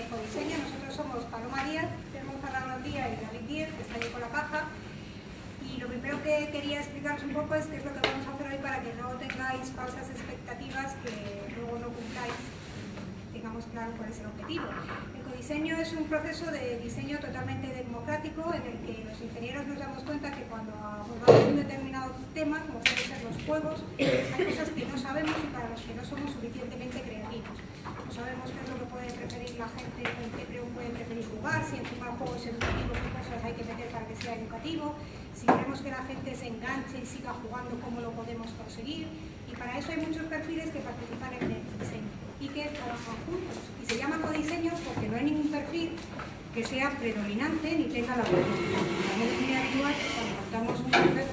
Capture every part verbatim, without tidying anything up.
Codiseño. Nosotros somos Paloma Díaz, tenemos a Raúl Díaz y David Díaz, que está ahí con la caja. Y lo primero que quería explicaros un poco es qué es lo que vamos a hacer hoy para que no tengáis falsas expectativas que luego no cumpláis, tengamos claro cuál es el objetivo. El codiseño es un proceso de diseño totalmente democrático en el que los ingenieros nos damos cuenta que cuando abordamos un determinado tema, como pueden ser los juegos, hay cosas que no sabemos y para los que no somos suficientemente creativos. No sabemos qué es lo que puede preferir la gente, con qué pueden preferir jugar, si encima el juego es educativo, qué cosas hay que meter para que sea educativo, si queremos que la gente se enganche y siga jugando, cómo lo podemos conseguir. Y para eso hay muchos perfiles que participan en el diseño y que trabajan juntos. Y se llama codiseño porque no hay ningún perfil que sea predominante ni tenga la voz. Es muy habitual que cuando montamos un proyecto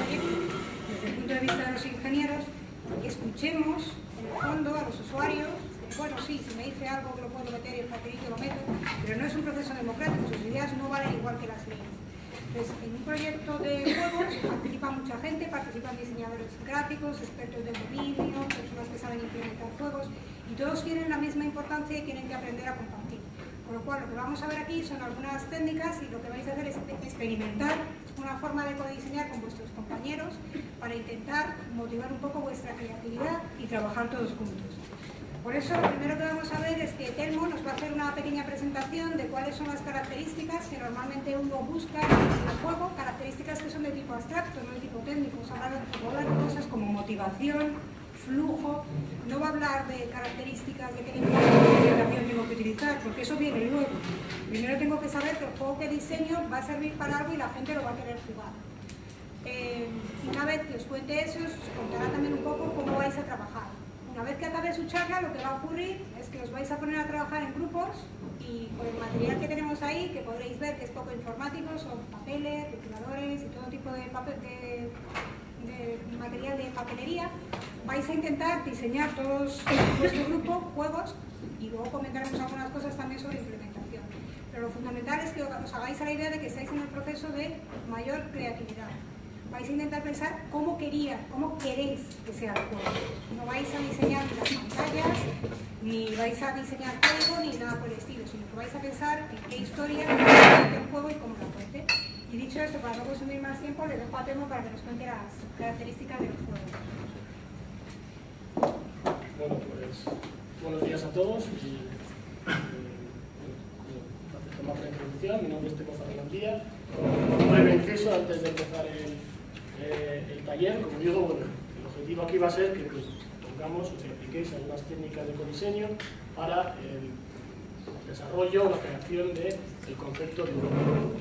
desde el punto de vista de los ingenieros, escuchemos en el fondo a los usuarios. Bueno, sí, si me dice algo que lo puedo meter y el papelito lo meto, pero no es un proceso democrático, sus ideas no valen igual que las mías. Entonces, en un proyecto de juegos participa mucha gente, participan diseñadores gráficos, expertos del dominio, personas que saben implementar juegos, y todos tienen la misma importancia y tienen que aprender a compartir. Con lo cual, lo que vamos a ver aquí son algunas técnicas y lo que vais a hacer es experimentar una forma de codiseñar con vuestros compañeros para intentar motivar un poco vuestra creatividad y trabajar todos juntos. Por eso, lo primero que vamos a ver es que Telmo nos va a hacer una pequeña presentación de cuáles son las características que normalmente uno busca en el juego, características que son de tipo abstracto, no de tipo técnico. O sea, va a hablar de cosas como motivación, flujo, no va a hablar de características de qué lenguaje de orientación tengo que utilizar, porque eso viene luego. Primero tengo que saber que el juego que diseño va a servir para algo y la gente lo va a querer jugar. Eh, una vez que os cuente eso, os contará también un poco cómo vais a trabajar. Una vez que acabe su charla, lo que va a ocurrir es que os vais a poner a trabajar en grupos y con el material que tenemos ahí, que podréis ver que es poco informático, son papeles, rotuladores y todo tipo de, papel, de, de material de papelería, vais a intentar diseñar todos en vuestro grupo juegos y luego comentaremos algunas cosas también sobre implementación. Pero lo fundamental es que os hagáis a la idea de que estáis en el proceso de mayor creatividad. Vais a intentar pensar cómo quería, cómo queréis que sea el juego. No vais a diseñar ni las pantallas, ni vais a diseñar código, ni nada por el estilo, sino que vais a pensar en qué historia es el juego y cómo la cuente. Y dicho esto, para no consumir más tiempo, le dejo a Temo para que nos cuente las características del juego. Bueno, pues buenos días a todos. Y, eh, bueno, la introducción, mi nombre es Temo Fernández. Un breve inciso antes de empezar el Eh, el taller. Como digo, bueno, el objetivo aquí va a ser que pues, pongamos o que apliquéis algunas técnicas de codiseño para el desarrollo o la creación del de concepto de un juego.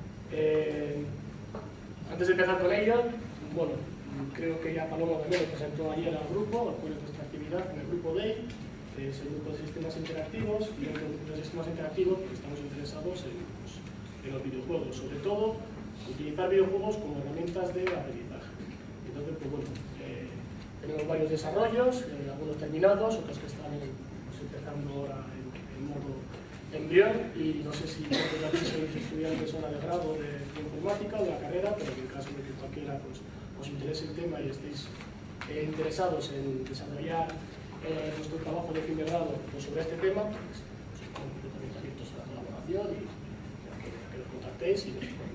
Eh, antes de empezar con ello, bueno, creo que ya Paloma también lo presentó ayer al grupo, al cual es nuestra actividad en el grupo D E I, que es el grupo de sistemas interactivos, y dentro del grupo de sistemas interactivos pues, estamos interesados en, pues, en los videojuegos, sobre todo utilizar videojuegos como herramientas de aprendizaje. Entonces, pues bueno, eh, tenemos varios desarrollos, eh, algunos terminados, otros que están en, pues, empezando ahora en, en modo embrión, y no sé si aquí sois estudiantes ahora de grado de, de informática o de la carrera, pero en el caso de que cualquiera pues, os interese el tema y estéis eh, interesados en desarrollar eh, vuestro trabajo de fin de grado pues, sobre este tema, pues estamos completamente abiertos a la colaboración y, y a, que, a que nos contactéis y nos podemos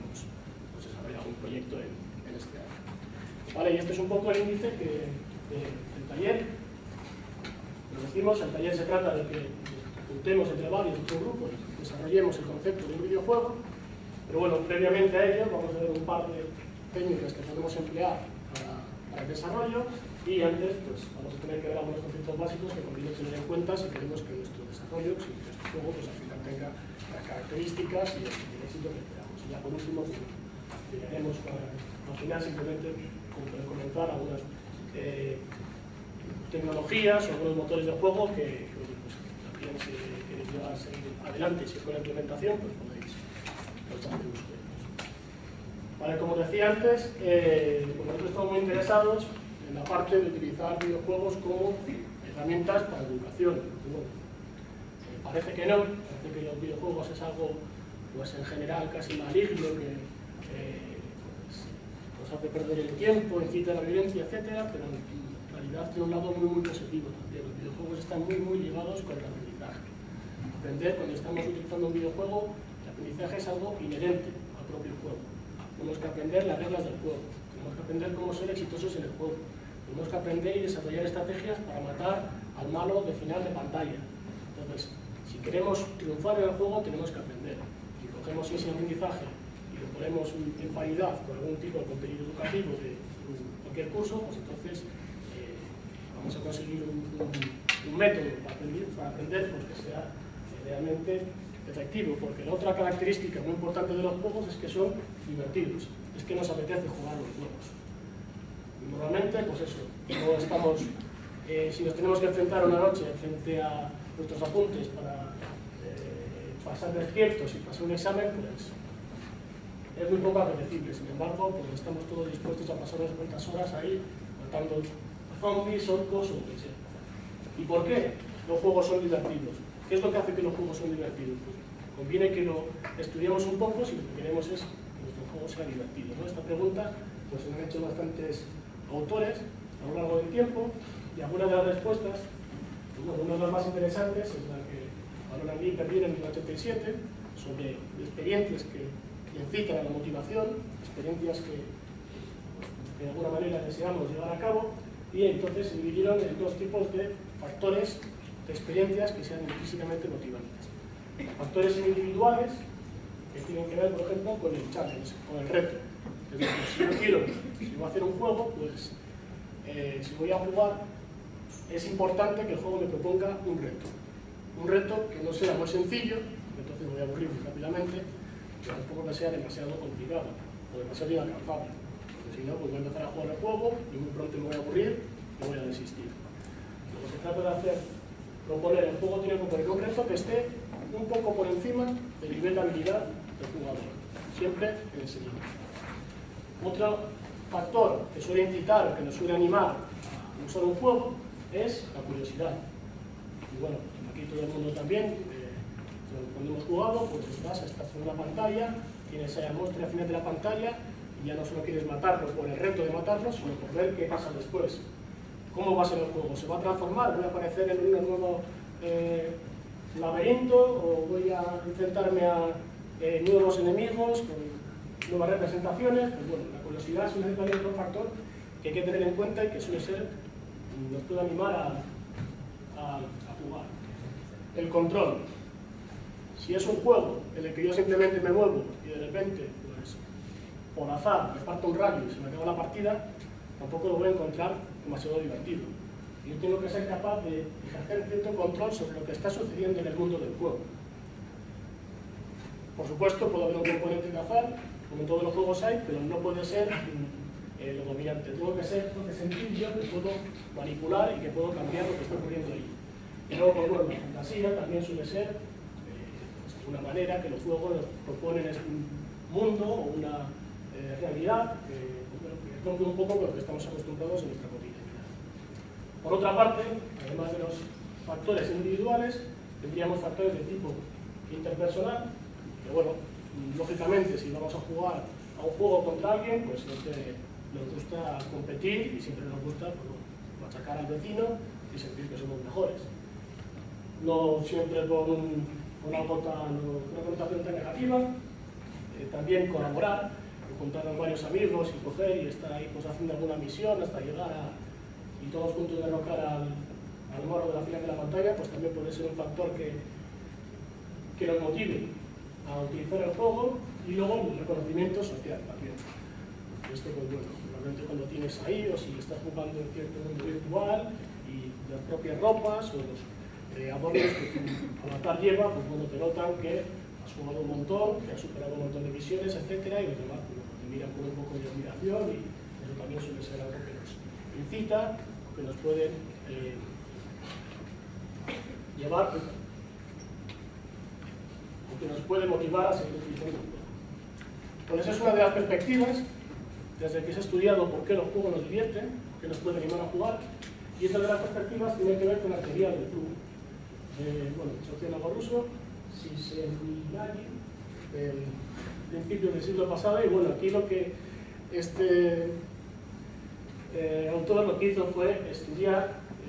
un proyecto en, en este año. Vale, y este es un poco el índice que, de, del taller. Como decimos, el taller se trata de que juntemos entre varios otros grupos, desarrollemos el concepto de un videojuego, pero bueno, previamente a ello vamos a ver un par de técnicas que podemos emplear para, para el desarrollo y antes pues, vamos a tener que ver algunos conceptos básicos que conviene tener en cuenta si queremos que nuestro desarrollo, si nuestro juego pues, al final tenga las características y el éxito que esperamos. Y ya por último, pues, haremos al final simplemente comentar algunas eh, tecnologías o algunos motores de juego que, que pues, también si queréis llevarse adelante, si es con la implementación, pues podéis echarle ustedes. Vale, como decía antes, eh, pues nosotros estamos muy interesados en la parte de utilizar videojuegos como herramientas para educación. Bueno, eh, parece que no, parece que los videojuegos es algo pues en general casi maligno que Eh, pues, nos hace perder el tiempo, incita a la violencia, etcétera, pero en realidad tiene un lado muy muy positivo también. Los videojuegos están muy muy ligados con el aprendizaje. Aprender, cuando estamos utilizando un videojuego, el aprendizaje es algo inherente al propio juego. Tenemos que aprender las reglas del juego, tenemos que aprender cómo ser exitosos en el juego, tenemos que aprender y desarrollar estrategias para matar al malo de final de pantalla. Entonces, si queremos triunfar en el juego, tenemos que aprender. Si cogemos ese aprendizaje y lo ponemos en paridad con algún tipo de contenido educativo de cualquier curso, pues entonces eh, vamos a conseguir un, un, un método para aprender, para aprender pues, que sea realmente efectivo, porque la otra característica muy importante de los juegos es que son divertidos, es que nos apetece jugar los juegos. Y normalmente, pues eso, no estamos, eh, si nos tenemos que enfrentar una noche frente a nuestros apuntes para eh, pasar despiertos y pasar un examen, pues es muy poco apetecible. Sin embargo, pues estamos todos dispuestos a pasar unas cuantas horas ahí matando zombies, orcos o lo que sea. ¿Y por qué los juegos son divertidos? ¿Qué es lo que hace que los juegos son divertidos? Pues conviene que lo estudiemos un poco si lo que queremos es que nuestros juegos sean divertidos, ¿no? Esta pregunta pues se han hecho bastantes autores a lo largo del tiempo y algunas de las respuestas, pues, bueno, una de las más interesantes es la que Aaron y Lee perdieron en el ochenta y siete sobre experiencias que incitan a la motivación, experiencias que de alguna manera deseamos llevar a cabo, y entonces se dividieron en dos tipos de factores de experiencias que sean intrínsecamente motivantes. Factores individuales que tienen que ver, por ejemplo, con el challenge, con el reto. Es decir, si yo quiero, si voy a hacer un juego, pues eh, si voy a jugar, es importante que el juego me proponga un reto. Un reto que no sea muy sencillo, entonces me voy a aburrir muy rápidamente, pero tampoco que sea demasiado complicado o demasiado inalcanzable. Porque si no, pues voy a empezar a jugar el juego y muy pronto me voy a aburrir y voy a desistir. Lo que se trata de hacer, proponer, el juego tiene que proponer un reto que esté un poco por encima del nivel de habilidad del jugador, siempre en ese nivel. Otro factor que suele incitar, que nos suele animar a usar un juego, es la curiosidad. Y bueno, aquí todo el mundo también, eh, cuando hemos jugado, pues estás, estás en una pantalla, tienes ahí al monstruo al final de la pantalla, y ya no solo quieres matarlo por el reto de matarlo, sino por ver qué pasa después. ¿Cómo va a ser el juego? ¿Se va a transformar? ¿Voy a aparecer en un nuevo eh, laberinto? ¿O voy a enfrentarme a eh, nuevos enemigos con nuevas representaciones? Pues bueno, la curiosidad es un otro factor que hay que tener en cuenta y que suele ser, nos puede animar a, a, a jugar. El control. Si es un juego en el que yo simplemente me muevo y de repente, pues, por azar, me parto un rayo y se me acaba la partida, tampoco lo voy a encontrar demasiado divertido. Yo tengo que ser capaz de ejercer cierto control sobre lo que está sucediendo en el mundo del juego. Por supuesto, puede haber un componente de azar, como en todos los juegos hay, pero no puede ser eh, lo dominante. Tengo que ser, tengo que sentir yo que puedo manipular y que puedo cambiar lo que está ocurriendo ahí. Y luego, pues, bueno, la fantasía también suele ser eh, pues, una manera que los juegos nos proponen es un mundo o una eh, realidad que, bueno, que rompe un poco con lo que estamos acostumbrados en nuestra cotidianidad. Por otra parte, además de los factores individuales, tendríamos factores de tipo interpersonal, que bueno, lógicamente si vamos a jugar a un juego contra alguien, pues siempre nos gusta competir y siempre nos gusta pues, machacar al vecino y sentir que somos mejores. No siempre con, un, con algo tan, una connotación tan negativa, eh, también colaborar, juntarnos varios amigos y coger y estar ahí pues, haciendo alguna misión hasta llegar a y todos juntos derrocar al, al morro de la fila de la pantalla, pues también puede ser un factor que, que nos motive a utilizar el juego, y luego el reconocimiento social también. Esto, pues bueno, normalmente cuando tienes ahí o si estás jugando en cierto mundo virtual y las propias ropas o los eh, adornos que tu avatar lleva, pues bueno, te notan que has jugado un montón, que has superado un montón de misiones, etcétera, y los demás pues, te miran con un poco de admiración, y eso también suele ser algo que nos incita, que nos pueden eh, llevar, o que nos puede motivar a seguir utilizando el juego. Pues esa es una de las perspectivas desde que se ha estudiado por qué los juegos nos divierten, qué nos puede animar a jugar, y otra de las perspectivas tiene que ver con la teoría del flujo. Eh, bueno, el sociólogo ruso, Csikszentmihalyi, del principio del siglo pasado, y bueno, aquí lo que este Eh, autor lo que hizo fue estudiar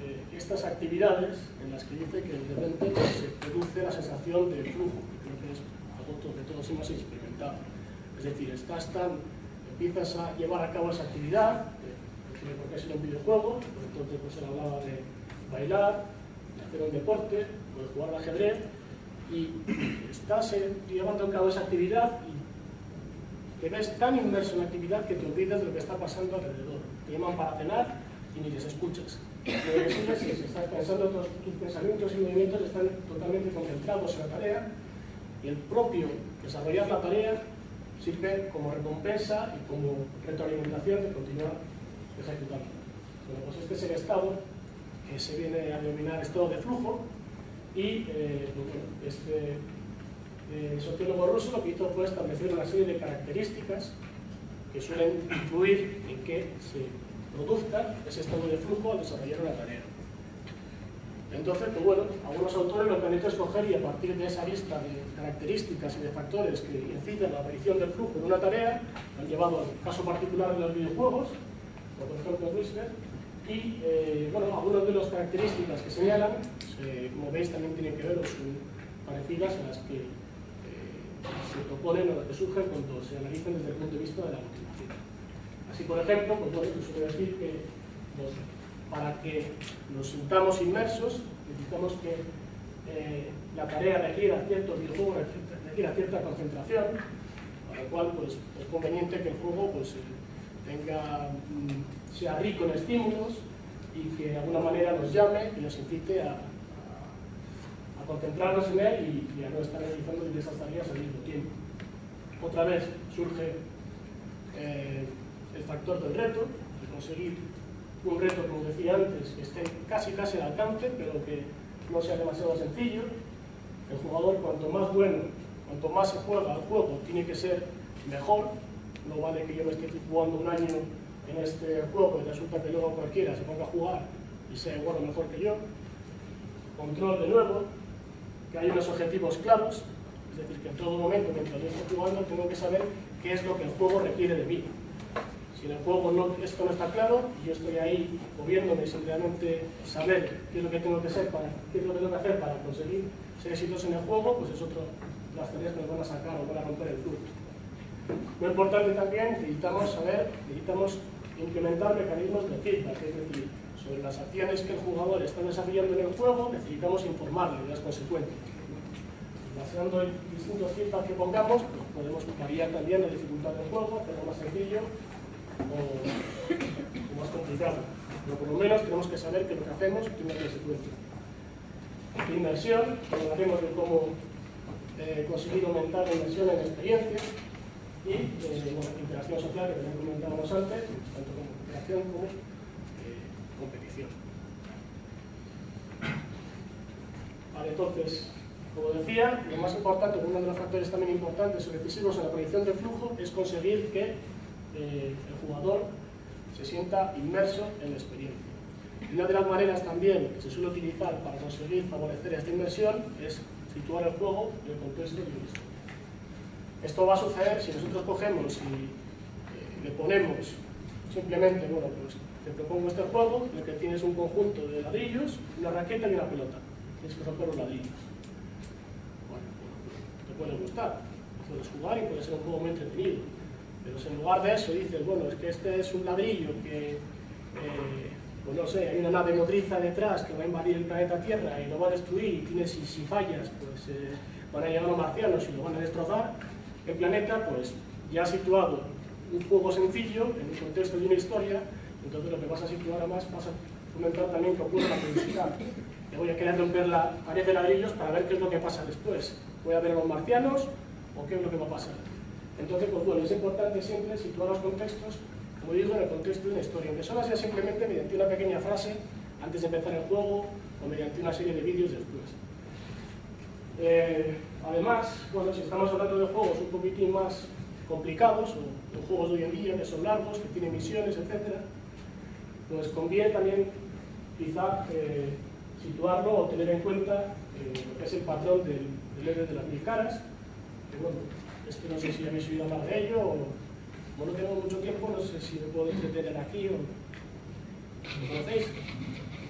eh, estas actividades en las que dice que de repente se produce la sensación de flujo, que creo que es algo que todos hemos experimentado. Es decir, estás tan, empiezas a llevar a cabo esa actividad, no tiene por qué ser un videojuego, por entonces pues él hablaba de bailar, de hacer un deporte, o de jugar al ajedrez, y estás eh, llevando a cabo esa actividad y te ves tan inmerso en la actividad que te olvidas de lo que está pasando alrededor. Te llaman para cenar y ni les escuchas. Lo que sigues es que estás pensando, tus, tus pensamientos y movimientos están totalmente concentrados en la tarea, y el propio desarrollar la tarea sirve como recompensa y como retroalimentación de continuar ejecutando. Bueno, pues este es el estado que se viene a denominar estado de flujo, y eh, bueno, este eh, sociólogo ruso lo que hizo fue establecer una serie de características que suelen influir en que se produzca ese estado de flujo al desarrollar una tarea. Entonces, pues bueno, algunos autores lo que han hecho es coger y a partir de esa lista de características y de factores que inciden la aparición del flujo en una tarea, han llevado al caso particular de los videojuegos, por ejemplo Whistler, y eh, bueno, algunas de las características que señalan, eh, como veis, también tienen que ver o son parecidas a las que eh, se proponen o las que surgen cuando se analizan desde el punto de vista de la motivación. Así, por ejemplo, pues bueno, se suele decir que los, para que nos sintamos inmersos, necesitamos que eh, la tarea requiera cierto videojuego, requiera cierta concentración, para lo cual pues, es conveniente que el juego pues, tenga, sea rico en estímulos y que de alguna manera nos llame y nos incite a, a, a concentrarnos en él y, y a no estar realizando diversas tareas al mismo tiempo. Otra vez surge eh, el factor del reto, de conseguir un reto, como decía antes, que esté casi casi al alcance, pero que no sea demasiado sencillo. El jugador, cuanto más bueno, cuanto más se juega al juego, tiene que ser mejor. No vale que yo me esté jugando un año en este juego y resulta que luego cualquiera se ponga a jugar y sea igual o mejor que yo. Control de nuevo, que hay unos objetivos claros, es decir, que en todo momento, mientras yo estoy jugando, tengo que saber qué es lo que el juego requiere de mí. Si en el juego no, esto no está claro, y yo estoy ahí moviéndome sin realmente saber qué es lo que tengo que hacer para, qué es lo que tengo que hacer para conseguir ser exitoso en el juego, pues es otro de las tareas que nos van a sacar o van a romper el flujo. Muy importante también, necesitamos saber, necesitamos implementar mecanismos de feedback, es decir, sobre las acciones que el jugador está desarrollando en el juego, necesitamos informarle de las consecuencias. Basando en distintos feedback que pongamos, pues podemos variar también la dificultad del juego, hacerlo más sencillo o, o más complicado. Pero por lo menos tenemos que saber que lo que hacemos tiene consecuencias. Inmersión, hablaremos de cómo eh, conseguir aumentar la inmersión en experiencias. Y eh, bueno, interacción social, que también comentábamos antes, tanto como interacción como eh, competición. Vale, entonces, como decía, lo más importante, uno de los factores también importantes o decisivos en la predicción de flujo es conseguir que eh, el jugador se sienta inmerso en la experiencia. Y una de las maneras también que se suele utilizar para conseguir favorecer esta inmersión es situar el juego en el contexto de una historia. Esto va a suceder si nosotros cogemos y eh, le ponemos simplemente, bueno, pues te propongo este juego en el que tienes un conjunto de ladrillos, una raqueta y una pelota. Tienes que romper los ladrillos. Bueno, te puede gustar, puedes jugar y puede ser un juego muy entretenido. Pero si en lugar de eso dices, bueno, es que este es un ladrillo que, eh, pues no sé, hay una nave nodriza detrás que va a invadir el planeta Tierra y lo va a destruir y tienes, y si fallas, pues eh, van a llegar los marcianos y lo van a destrozar. El planeta, pues, ya ha situado un juego sencillo en el contexto de una historia, entonces lo que vas a situar además vas a fomentar también que ocurra la curiosidad. Te voy a querer romper la pared de ladrillos para ver qué es lo que pasa después. ¿Voy a ver a los marcianos o qué es lo que va a pasar? Entonces, pues bueno, es importante siempre situar los contextos, como digo, en el contexto de una historia, aunque solo sea simplemente mediante una pequeña frase antes de empezar el juego o mediante una serie de vídeos después. Eh, además, bueno, si estamos hablando de juegos un poquitín más complicados, o de juegos de hoy en día que son largos, que tienen misiones, etcétera, pues conviene también quizá eh, situarlo o tener en cuenta eh, lo que es el patrón del, del héroe de las mil caras, que bueno, esto no sé si habéis oído hablar de ello, o como no tengo mucho tiempo, no sé si me puedo entretener aquí o ¿lo conocéis?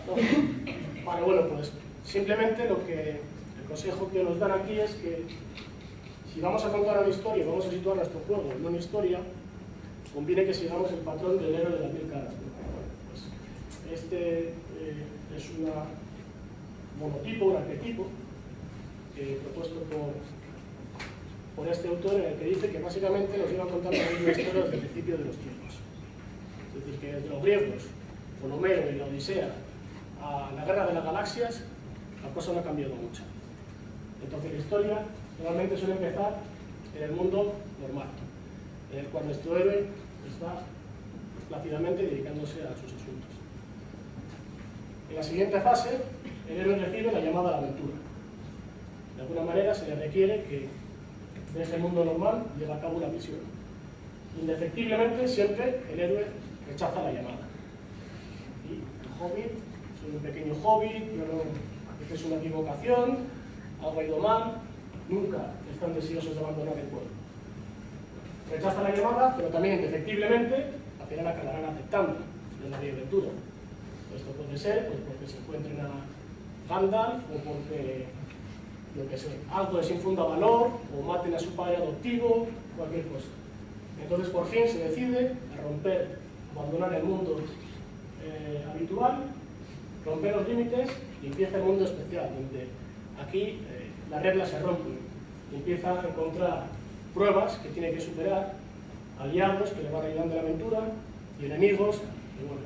¿no? Vale, bueno, pues simplemente lo que, el consejo que nos dan aquí es que si vamos a contar una historia y vamos a situar nuestro juego en una historia, conviene que sigamos el patrón del héroe de las mil caras, ¿no? Bueno, pues este eh, es un monotipo, un arquetipo, eh, propuesto por, por este autor, en el que dice que básicamente nos iba a contar la misma historia desde el principio de los tiempos. Es decir, que desde los griegos, con Homero y la Odisea, a la Guerra de las Galaxias, la cosa no ha cambiado mucho. Entonces la historia normalmente suele empezar en el mundo normal, en el cual nuestro héroe está plácidamente dedicándose a sus asuntos. En la siguiente fase, el héroe recibe la llamada a la aventura. De alguna manera se le requiere que deje el mundo normal y lleve a cabo una misión. Indefectiblemente, siempre el héroe rechaza la llamada. Y el hobbit, soy un pequeño hobbit, yo no, esta es una equivocación, algo ha ido mal, nunca están deseosos de abandonar el pueblo. Rechaza la llamada, pero también indefectiblemente al final acabarán aceptando de la aventura. Esto puede ser pues, porque se encuentren a Gandalf o porque, lo que sé, algo les infunda valor o maten a su padre adoptivo, cualquier cosa. Entonces por fin se decide a romper, abandonar el mundo eh, habitual, romper los límites y empieza el mundo especial, donde aquí eh, las reglas se rompen y empieza a encontrar pruebas que tiene que superar, aliados que le van ayudando en la aventura y enemigos que, bueno,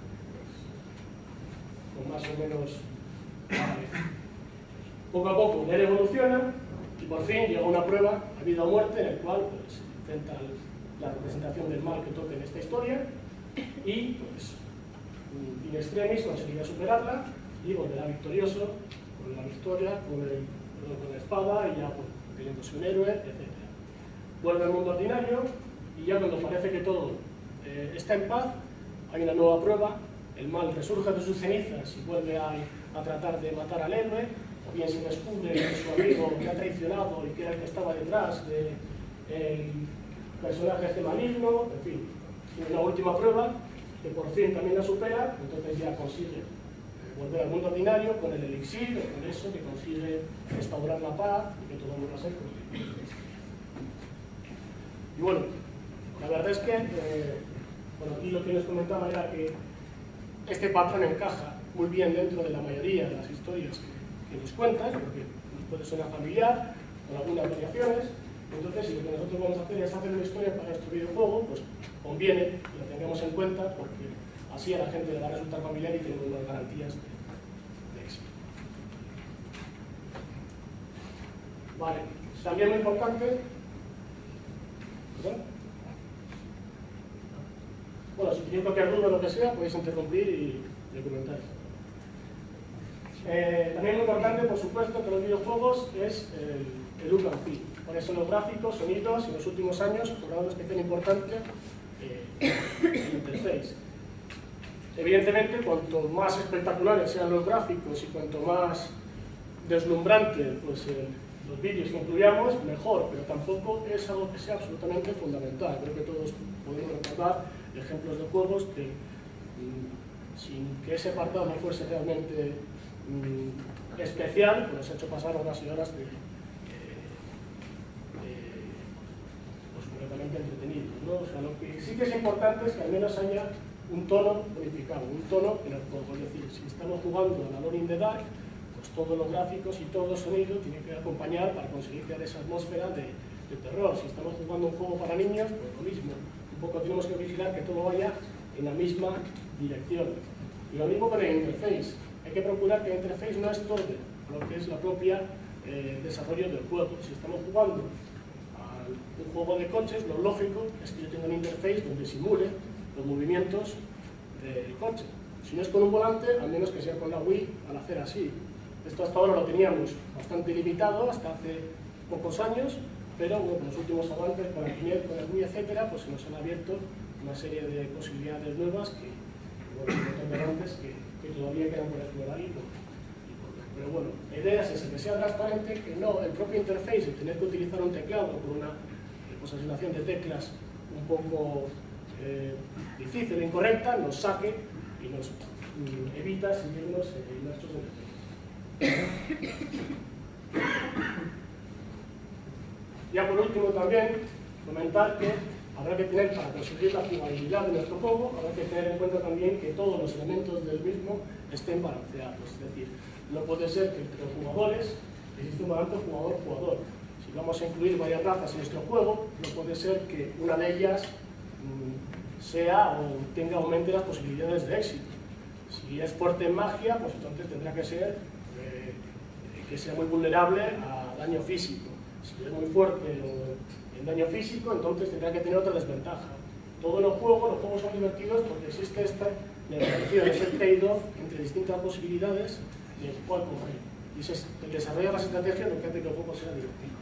pues, con más o menos vale. Poco a poco él evoluciona y por fin llega una prueba a vida o muerte en el cual pues, enfrenta la representación del mal que toca en esta historia y pues in extremis conseguirá superarla y volverá victorioso con la victoria, con, el, con la espada y ya pues, creyéndose un héroe, etcétera. Vuelve al mundo ordinario y ya cuando parece que todo eh, está en paz, hay una nueva prueba, el mal resurge de sus cenizas y vuelve a, a tratar de matar al héroe, o bien se descubre que su amigo que ha traicionado y que era el que estaba detrás del de personaje este maligno, en fin, y una última prueba que por fin también la supera, entonces ya consigue volver al mundo ordinario con el elixir, o con eso que consigue restaurar la paz y que todo vuelva a ser como tiene que ser. Y bueno, la verdad es que, eh, bueno, aquí lo que les comentaba era que este patrón encaja muy bien dentro de la mayoría de las historias que, que nos cuentan, porque nos puede sonar familiar, con algunas variaciones. Entonces, si lo que nosotros vamos a hacer es hacer una historia para nuestro videojuego, pues conviene que la tengamos en cuenta, porque así a la gente le va a resultar familiar y tenemos unas garantías de, de éxito. Vale, también muy importante. ¿Perdón? Bueno, si tenéis cualquier duda o lo que sea, podéis interrumpir y, y comentar. Eh, también muy importante, por supuesto, que los videojuegos es el, el look and feel. Por eso los gráficos, sonidos, en los últimos años han cobrado una especial importancia eh, en el interface. Evidentemente, cuanto más espectaculares sean los gráficos y cuanto más deslumbrante pues, eh, los vídeos que incluyamos, mejor, pero tampoco es algo que sea absolutamente fundamental. Creo que todos podemos recordar ejemplos de juegos que, mmm, sin que ese apartado no fuese realmente mmm, especial, pues ha hecho pasar horas y horas de, eh, de pues, completamente entretenidos, ¿no? O sea, lo que sí que es importante es que al menos haya un tono unificado, un tono en el juego. Es decir, si estamos jugando a Alone in the Dark, pues todos los gráficos y todo el sonido tiene que acompañar para conseguir crear esa atmósfera de, de terror. Si estamos jugando un juego para niños, pues lo mismo. Un poco tenemos que vigilar que todo vaya en la misma dirección. Y lo mismo con el interface. Hay que procurar que el interface no estorbe lo que es la propia eh, desarrollo del juego. Si estamos jugando a un juego de coches, lo lógico es que yo tenga un interface donde simule los movimientos del coche. Si no es con un volante, al menos que sea con la Wii al hacer así. Esto hasta ahora lo teníamos bastante limitado, hasta hace pocos años, pero bueno, con los últimos avances con el Kinect, con el Wii, etcétera, pues se nos han abierto una serie de posibilidades nuevas que, bueno, como antes, que, que todavía quedan por explorar y por, y por ver. Pero bueno, la idea es esa, que sea transparente, que no el propio interface, el tener que utilizar un teclado con una pues, asignación de teclas un poco eh, difícil e incorrecta, nos saque y nos mm, evita seguirnos eh, inmersos en el tema. Ya por último también comentar que habrá que tener, para conseguir la jugabilidad de nuestro juego, habrá que tener en cuenta también que todos los elementos del mismo estén balanceados. Es decir, no puede ser que entre los jugadores exista un balance jugador-jugador. Si vamos a incluir varias razas en nuestro juego, no puede ser que una de ellas mmm, sea o tenga aumente las posibilidades de éxito. Si es fuerte en magia, pues entonces tendrá que ser eh, que sea muy vulnerable a daño físico. Si es muy fuerte en daño físico, entonces tendrá que tener otra desventaja. Todos los juegos, los juegos son divertidos porque existe esta negociación, ese trade-off entre distintas posibilidades de cuál coger. Y se desarrolla las estrategias lo que hace que el juego sea divertido.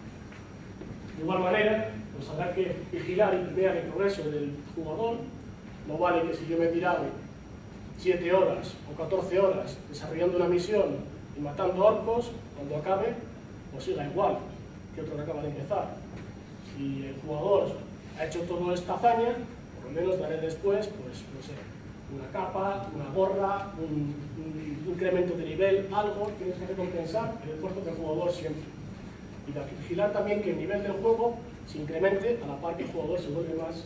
De igual manera, pues habrá que vigilar y premiar el progreso del jugador. No vale que si yo me he tirado siete horas o catorce horas desarrollando una misión y matando orcos, cuando acabe, pues siga igual que otro que acaba de empezar. Si el jugador ha hecho toda esta hazaña, por lo menos daré después, pues, no sé, una capa, una gorra, un, un incremento de nivel, algo, tienes que recompensar el esfuerzo del jugador siempre. Y vigilar también que el nivel del juego se incremente a la par que el jugador se vuelve más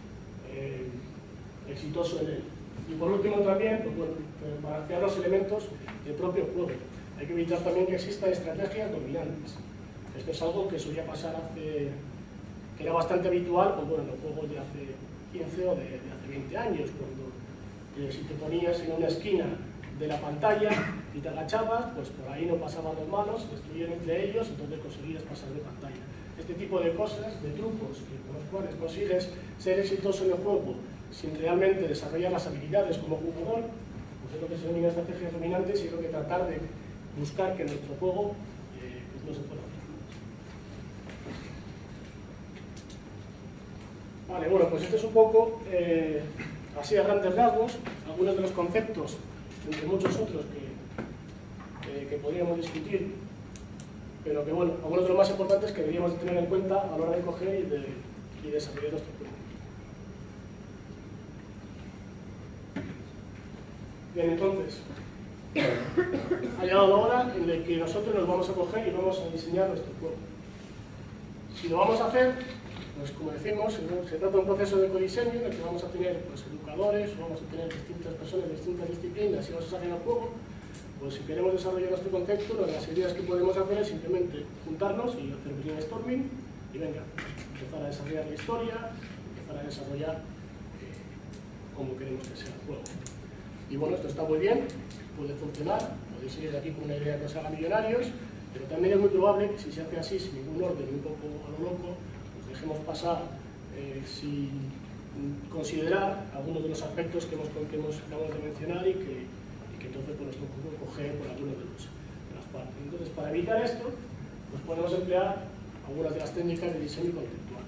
eh, exitoso en él. Y por último también, pues, bueno, balancear los elementos del propio juego. Hay que evitar también que existan estrategias dominantes. Esto es algo que solía pasar hace, que era bastante habitual, pues bueno, en los juegos de hace quince o de, de hace veinte años, cuando eh, si te ponías en una esquina de la pantalla y te agachabas, pues por ahí no pasaban los malos, se destruían entre ellos, entonces conseguías pasar de pantalla. Este tipo de cosas, de trucos, que, con los cuales consigues ser exitoso en el juego sin realmente desarrollar las habilidades como jugador, pues es lo que se denomina estrategias dominantes y es lo que tratar de buscar que nuestro juego eh, pues no se pueda hacer. Vale, bueno, pues este es un poco, eh, así a grandes rasgos, algunos de los conceptos, entre muchos otros que, que, que podríamos discutir, pero que, bueno, algunos de los más importantes que deberíamos de tener en cuenta a la hora de coger y de, y desarrollar nuestro juego. Bien, entonces, ha llegado la hora en la que nosotros nos vamos a coger y vamos a diseñar nuestro juego. Si lo vamos a hacer, pues como decimos, se trata de un proceso de codiseño en el que vamos a tener pues, educadores, vamos a tener distintas personas de distintas disciplinas y vamos a sacar el juego. Pues si queremos desarrollar nuestro concepto, una de las ideas que podemos hacer es simplemente juntarnos y hacer brainstorming y venga, empezar a desarrollar la historia, empezar a desarrollar eh, cómo queremos que sea el juego. Y bueno, esto está muy bien, puede funcionar, podéis seguir aquí con una idea que os haga millonarios, pero también es muy probable que si se hace así, sin ningún orden, un poco a lo loco, pues dejemos pasar eh, sin considerar algunos de los aspectos que hemos, que hemos acabado de mencionar y que, y que entonces pues, nuestro juego coge por algunos de, los, de las partes. Entonces, para evitar esto, pues podemos emplear algunas de las técnicas de diseño conceptual.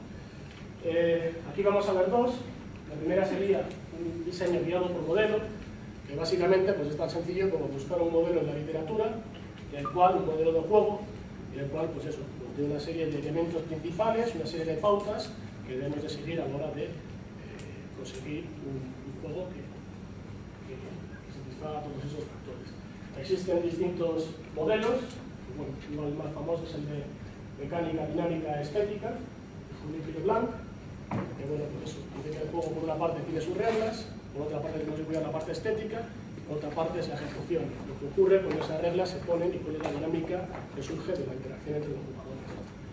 Eh, aquí vamos a ver dos. La primera sería un diseño guiado por modelo, que básicamente pues, es tan sencillo como buscar un modelo en la literatura, en el cual, un modelo de juego, en el cual, pues eso, pues, tiene una serie de elementos principales, una serie de pautas que debemos de seguir a la hora de eh, conseguir un, un juego que, que, que satisfaga todos esos factores. Existen distintos modelos, bueno, uno de los más famosos es el de mecánica dinámica estética, de Julie Blanc, que bueno, pues eso, dice que el juego por una parte tiene sus reglas, por otra parte tenemos que cuidar la parte estética, y por otra parte es la ejecución, lo que ocurre cuando esas reglas se ponen y cuál es la dinámica que surge de la interacción entre los jugadores.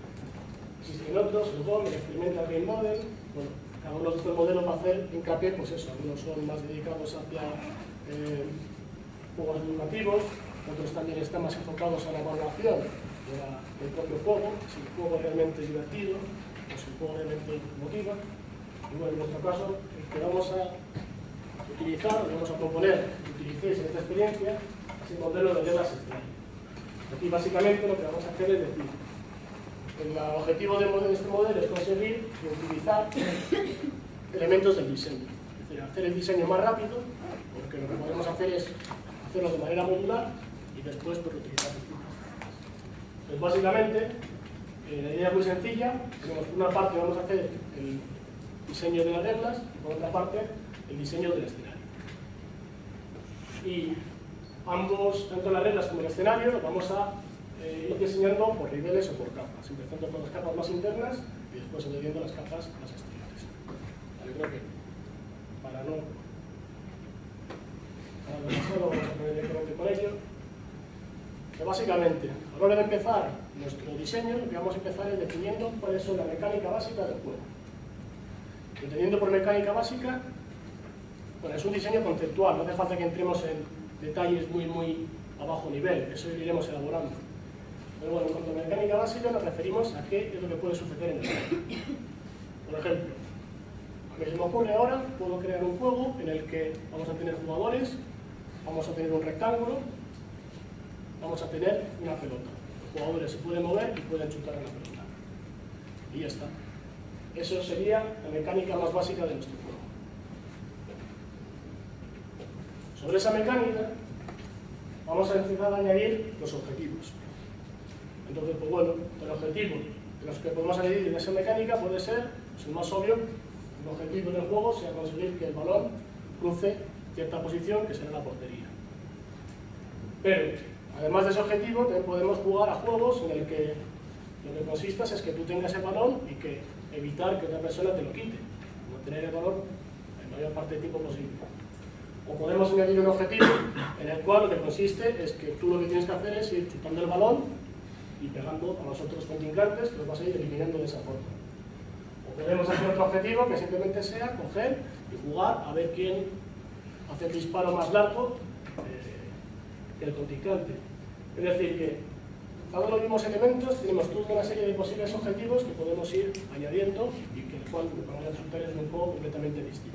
Existen otros, el G O M, el Experimental Game Model, bueno, cada uno de estos modelos va a hacer hincapié, pues eso, algunos son más dedicados hacia eh, juegos educativos, otros también están más enfocados a la evaluación de la, del propio juego, si el juego realmente es divertido, o si el juego realmente motiva. Y bueno, en nuestro caso, el que vamos a utilizar, vamos a proponer que utilicéis en esta experiencia, es el modelo de reglas escenario. Aquí básicamente lo que vamos a hacer es decir, el objetivo de este modelo es conseguir utilizar elementos del diseño, es decir, hacer el diseño más rápido, porque lo que podemos hacer es hacerlo de manera modular y después pues, utilizar distintas. Pues básicamente, eh, la idea es muy sencilla, tenemos por una parte vamos a hacer el diseño de las reglas y por otra parte el diseño del escenario. y ambos, tanto las reglas como el escenario, los vamos a eh, ir diseñando por niveles o por capas, empezando por las capas más internas y después añadiendo las capas más exteriores. Vale, creo que para no para demasiado vamos a poner directamente con ello. Que básicamente, a la hora de empezar nuestro diseño, lo que vamos a empezar es definiendo cuál es la mecánica básica del juego. Entendiendo por mecánica básica, bueno, es un diseño conceptual, no hace falta que entremos en detalles muy, muy a bajo nivel, eso lo iremos elaborando. Pero bueno, en cuanto a mecánica básica nos referimos a qué es lo que puede suceder en el juego. Por ejemplo, a mí se me ocurre ahora, puedo crear un juego en el que vamos a tener jugadores, vamos a tener un rectángulo, vamos a tener una pelota. Los jugadores se pueden mover y pueden chutar a la pelota. Y ya está. Eso sería la mecánica más básica de nuestro juego. Sobre esa mecánica vamos a empezar a añadir los objetivos. Entonces, pues bueno, el objetivo de los que podemos añadir en esa mecánica puede ser, pues el más obvio, el objetivo del juego sea conseguir que el balón cruce cierta posición, que será la portería. Pero, además de ese objetivo, también podemos jugar a juegos en el que lo que consiste es que tú tengas el balón y que evitar que otra persona te lo quite, mantener el balón en la mayor parte del tiempo posible. O podemos añadir un objetivo en el cual lo que consiste es que tú lo que tienes que hacer es ir chutando el balón y pegando a los otros contrincantes, que los vas a ir eliminando de esa forma. O podemos hacer otro objetivo que simplemente sea coger y jugar a ver quién hace el disparo más largo eh, que el contrincante. Es decir, que dado los mismos elementos tenemos toda una serie de posibles objetivos que podemos ir añadiendo y que el cual van a resultar en un juego completamente distinto.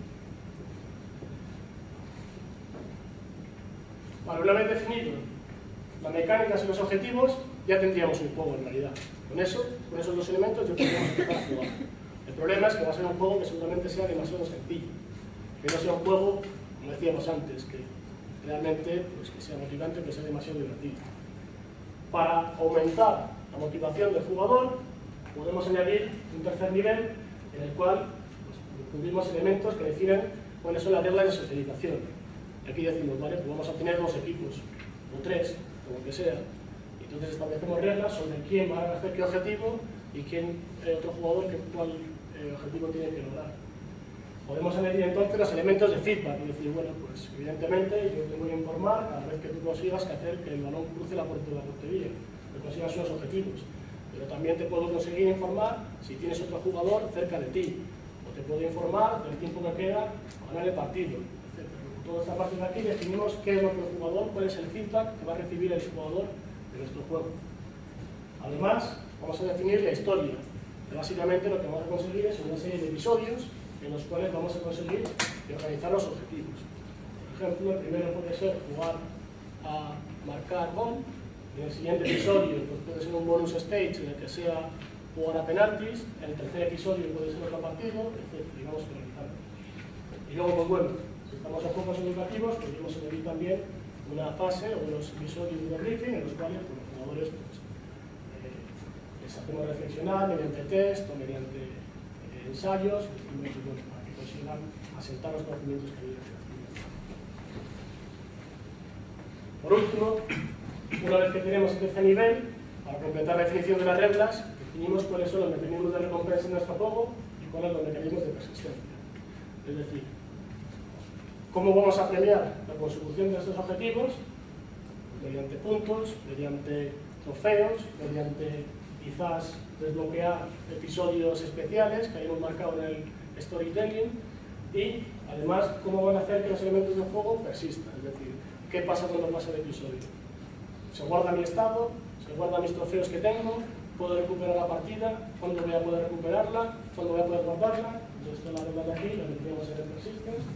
Bueno, una vez definido las mecánicas y los objetivos, ya tendríamos un juego en realidad. Con eso, con esos dos elementos, ya podríamos empezar a jugar. El problema es que va a ser un juego que seguramente sea demasiado sencillo, que no sea un juego, como decíamos antes, que realmente pues, que sea motivante, que sea demasiado divertido. Para aumentar la motivación del jugador, podemos añadir un tercer nivel en el cual pues, incluimos elementos que definen cuáles son las reglas de socialización. Aquí decimos, vale, pues vamos a tener dos equipos, o tres, o lo que sea. Entonces establecemos reglas sobre quién va a hacer qué objetivo y quién, eh, otro jugador, qué, cuál eh, objetivo tiene que lograr. Podemos añadir entonces los elementos de feedback y decir, bueno, pues evidentemente yo te voy a informar cada vez que tú consigas que hacer que el balón cruce la portería, que consigas unos objetivos. Pero también te puedo conseguir informar si tienes otro jugador cerca de ti, o te puedo informar del tiempo que queda para ganar el partido. Toda esta parte de aquí definimos qué es lo que el jugador, cuál es el feedback que va a recibir el jugador de nuestro juego. Además, vamos a definir la historia, que básicamente lo que vamos a conseguir es una serie de episodios en los cuales vamos a conseguir organizar los objetivos. Por ejemplo, el primero puede ser jugar a marcar gol, en el siguiente episodio pues puede ser un bonus stage en el que sea jugar a penaltis, en el tercer episodio puede ser otro partido, etcétera, y vamos organizando. Y luego, pues bueno, si estamos en juegos educativos, podemos añadir también una fase o unos episodios de briefing en los cuales pues, los jugadores pues, eh, les hacemos reflexionar mediante test o mediante eh, ensayos y, y, bueno, para que consigan asentar los conocimientos que viven. Por último, una vez que tenemos este nivel, para completar la definición de las reglas, definimos cuáles son los mecanismos de recompensa en nuestro juego y cuáles son los mecanismos de persistencia. Es decir, ¿cómo vamos a premiar la consecución de estos objetivos? Mediante puntos, mediante trofeos, mediante quizás desbloquear episodios especiales que hayamos marcado en el storytelling y además cómo van a hacer que los elementos del juego persistan, es decir, ¿qué pasa cuando pasa el episodio? ¿Se guarda mi estado? ¿Se guardan mis trofeos que tengo? ¿Puedo recuperar la partida? ¿Cuándo voy a poder recuperarla? ¿Cuándo voy a poder guardarla? Entonces, esta es la regla de aquí, la metemos en el persistence.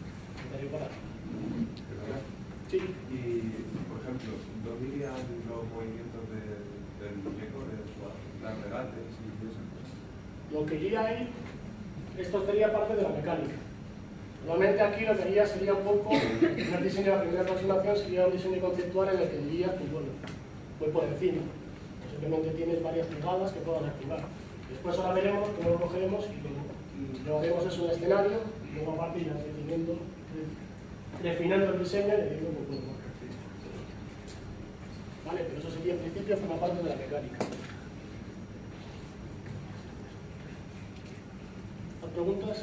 Sí. Y, por ejemplo, ¿no dirían los movimientos de, del muñeco, de las regates y eso? Lo que guía ahí, esto sería parte de la mecánica. Normalmente aquí lo que guía sería un poco, el primer diseño, la primera aproximación sería un diseño conceptual en el que el guía, pues bueno, voy por encima. Pues simplemente tienes varias jugadas que puedas activar. Después ahora veremos cómo lo cogeremos y luego llevaremos eso en el escenario y luego a partir del definiendo refinando el diseño y añadiendo un poco más características. ¿Vale? Pero eso sería en principio forma parte de la mecánica. ¿Más preguntas?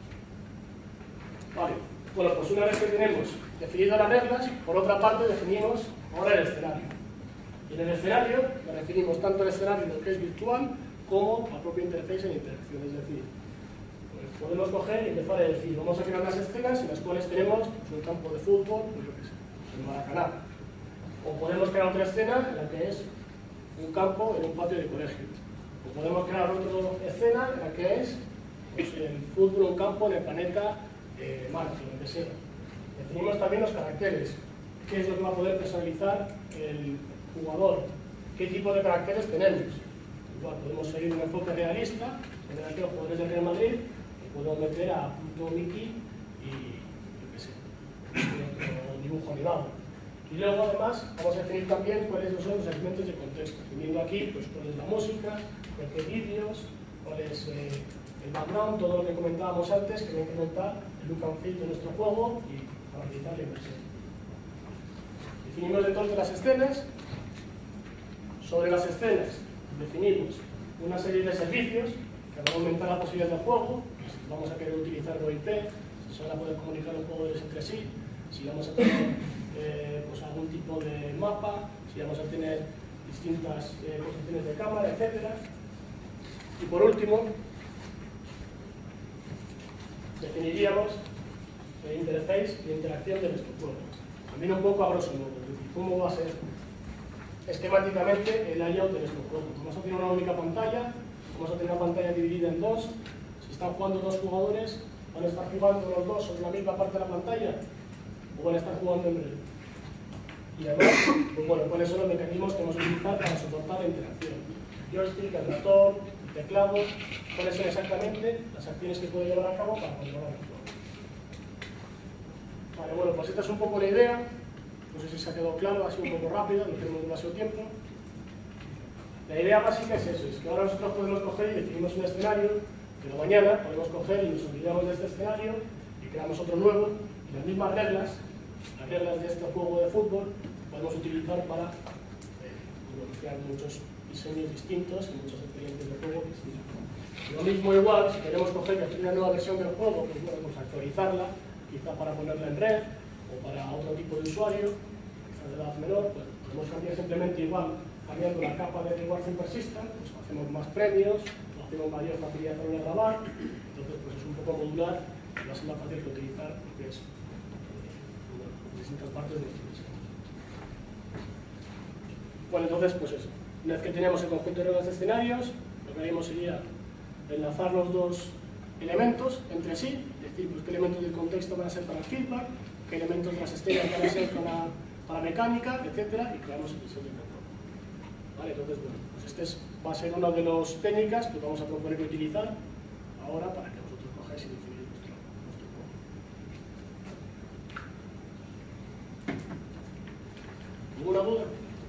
Vale. Bueno, pues una vez que tenemos definidas las reglas, por otra parte definimos ahora el escenario. Y en el escenario lo definimos tanto el escenario lo que es virtual como la propia interface en interacción. Es decir, pues podemos coger y empezar a decir, vamos a crear unas escenas en las cuales tenemos pues, un campo de fútbol, pues yo qué sé, el Maracaná. O podemos crear otra escena en la que es un campo en un patio de colegio. O podemos crear otra escena en la que es pues, el fútbol en un campo en el planeta eh, Marte, lo que sea. Definimos también los caracteres. ¿Qué es lo que va a poder personalizar el jugador? ¿Qué tipo de caracteres tenemos? Igual podemos seguir un enfoque realista, en el que los jugadores del Real Madrid y podemos meter a punto Mickey y yo qué sé, otro dibujo animado. Y luego además vamos a definir también cuáles son los elementos de contexto, definiendo aquí pues, cuál es la música, cuál es vídeos, cuál es eh, el background, todo lo que comentábamos antes, que va a incrementar el look and feel de nuestro juego y facilitar la inversión. Definimos entonces las escenas. Sobre las escenas definimos una serie de servicios que van a aumentar la posibilidad del juego. Si vamos a querer utilizar O I P, si se van a poder comunicar los jugadores entre sí, si vamos a tener eh, pues algún tipo de mapa, si vamos a tener distintas eh, posiciones de cámara, etcétera. Y por último, definiríamos el interface y interacción de nuestro juego. También un poco a grosso modo, es decir, cómo va a ser esquemáticamente el layout de nuestro juego. Vamos a tener una única pantalla, vamos a tener una pantalla dividida en dos. Si están jugando dos jugadores, ¿van a estar jugando los dos sobre la misma parte de la pantalla? ¿O van a estar jugando en breve? Y además, pues bueno, cuáles son los mecanismos que vamos a utilizar para soportar la interacción. Joystick, el ratón, el teclado, cuáles son exactamente las acciones que puede llevar a cabo para controlar el juego. Vale, bueno, pues esta es un poco la idea. No sé si se ha quedado claro, ha sido un poco rápido, no tenemos demasiado tiempo. La idea básica es eso, es que ahora nosotros podemos coger y definimos un escenario, pero mañana podemos coger y nos olvidamos de este escenario y creamos otro nuevo, y las mismas reglas, las reglas de este juego de fútbol, podemos utilizar para eh, crear muchos diseños distintos y muchas experiencias de juego distintas. Lo mismo igual, si queremos coger y hacer una nueva versión del juego, pues bueno, pues actualizarla, quizá para ponerla en red, o para otro tipo de usuario, quizás de edad menor, pues podemos cambiar simplemente igual, cambiando la capa de Reward Super System, pues hacemos más premios, o hacemos mayor facilidad a la hora de grabar, entonces pues es un poco modular y va a ser más fácil de utilizar porque es eh, bueno, distintas partes de nuestro diseño. Bueno, entonces pues eso, una vez que tenemos el conjunto de reglas de escenarios, lo que haríamos sería enlazar los dos elementos entre sí, es decir, pues qué elementos del contexto van a ser para el feedback, qué elementos de las escenas van a ser para, para mecánica, etcétera, y creamos el diseño de juego. Vale, entonces, bueno, pues este es, va a ser una de las técnicas que vamos a proponer utilizar ahora para que vosotros cojáis y defináis nuestro, nuestro juego. ¿Ninguna duda?